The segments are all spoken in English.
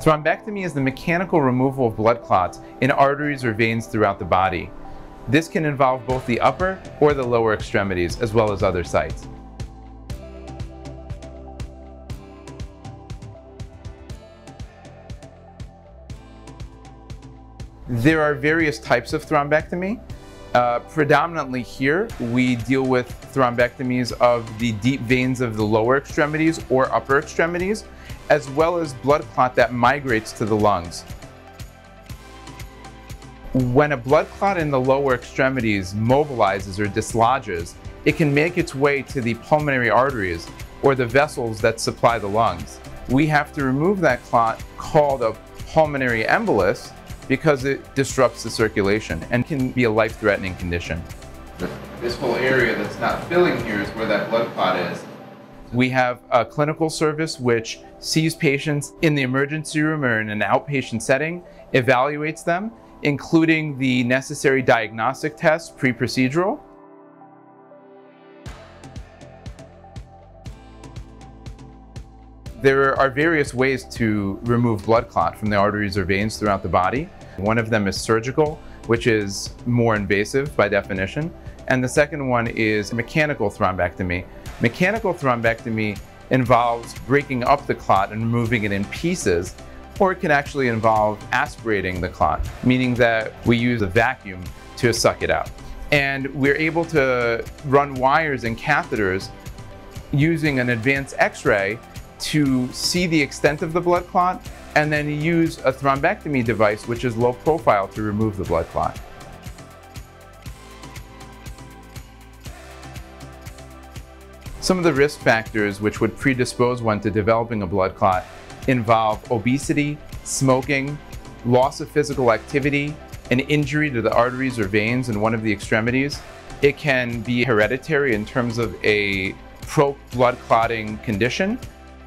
Thrombectomy is the mechanical removal of blood clots in arteries or veins throughout the body. This can involve both the upper or the lower extremities, as well as other sites. There are various types of thrombectomy. Predominantly here, we deal with thrombectomies of the deep veins of the lower extremities or upper extremities, as well as blood clot that migrates to the lungs. When a blood clot in the lower extremities mobilizes or dislodges, it can make its way to the pulmonary arteries or the vessels that supply the lungs. We have to remove that clot, called a pulmonary embolus, because it disrupts the circulation and can be a life-threatening condition. This whole area that's not filling here is where that blood clot is. We have a clinical service which sees patients in the emergency room or in an outpatient setting, evaluates them, including the necessary diagnostic tests pre-procedural. There are various ways to remove blood clot from the arteries or veins throughout the body. One of them is surgical, which is more invasive by definition. And the second one is mechanical thrombectomy. Mechanical thrombectomy involves breaking up the clot and removing it in pieces, or it can actually involve aspirating the clot, meaning that we use a vacuum to suck it out. And we're able to run wires and catheters using an advanced X-ray to see the extent of the blood clot, and then use a thrombectomy device, which is low profile, to remove the blood clot. Some of the risk factors which would predispose one to developing a blood clot involve obesity, smoking, loss of physical activity, an injury to the arteries or veins in one of the extremities. It can be hereditary in terms of a pro-blood clotting condition.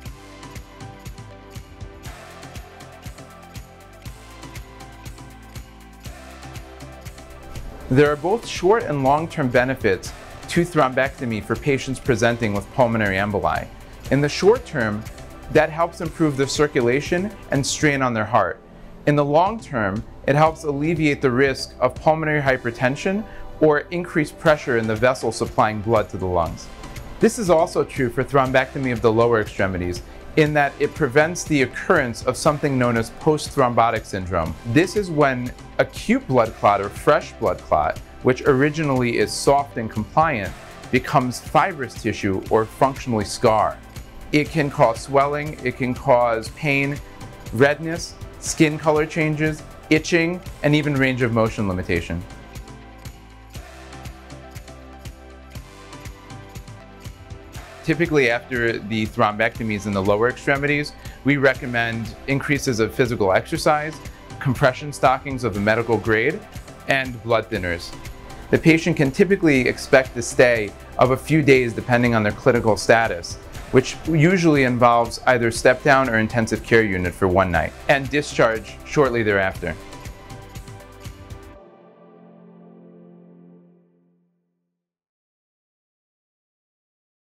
There are both short and long-term benefits to thrombectomy for patients presenting with pulmonary emboli. In the short term, that helps improve the circulation and strain on their heart. In the long term, it helps alleviate the risk of pulmonary hypertension or increased pressure in the vessel supplying blood to the lungs. This is also true for thrombectomy of the lower extremities, in that it prevents the occurrence of something known as post-thrombotic syndrome. This is when acute blood clot or fresh blood clot, which originally is soft and compliant, becomes fibrous tissue or functionally scar. It can cause swelling, it can cause pain, redness, skin color changes, itching, and even range of motion limitation. Typically after the thrombectomies in the lower extremities, we recommend increases of physical exercise, compression stockings of the medical grade, and blood thinners. The patient can typically expect a stay of a few days depending on their clinical status, which usually involves either step down or intensive care unit for one night, and discharge shortly thereafter.